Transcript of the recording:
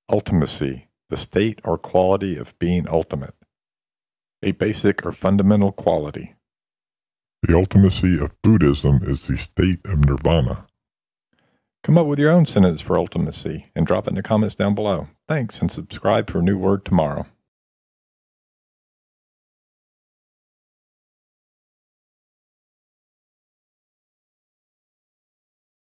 Ultimacy, the state or quality of being ultimate. A basic or fundamental quality. The ultimacy of Buddhism is the state of nirvana. Come up with your own sentence for ultimacy and drop it in the comments down below. Thanks, and subscribe for a new word tomorrow.